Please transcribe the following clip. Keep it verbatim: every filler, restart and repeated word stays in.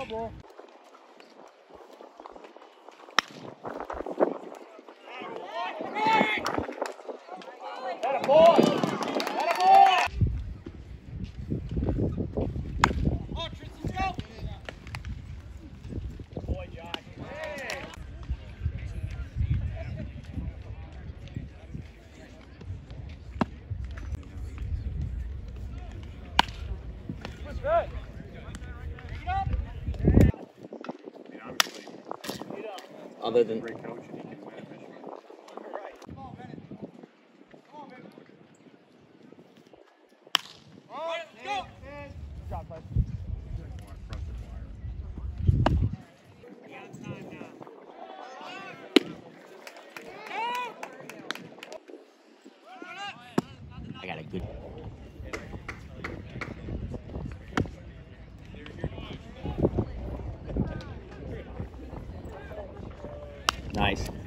Double. That a boy! That a boy! Oh, Tristan, go! Boy, Josh. Hey. That's good. Pick it up. Other than Great coach and he can win at Michigan. Come on, Bennett. Come on, baby. Oh, let's go. Good job, bud. I got a good. Nice.